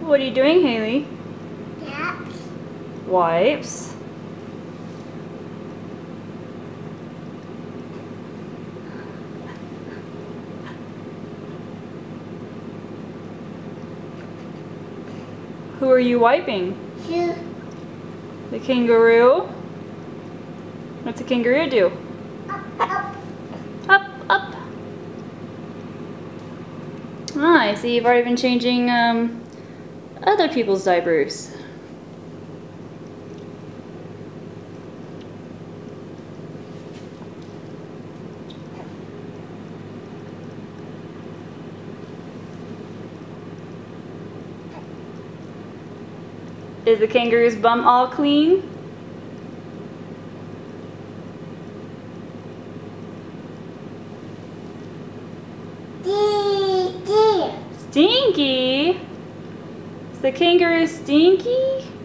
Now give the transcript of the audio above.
What are you doing, Haley? Wipes. Wipes. Who are you wiping? Shoe. The kangaroo? What's a kangaroo do? Up. Up, up. Ah, I see you've already been changing other people's diapers. Is the kangaroo's bum all clean? Stinky? Is the kangaroo stinky?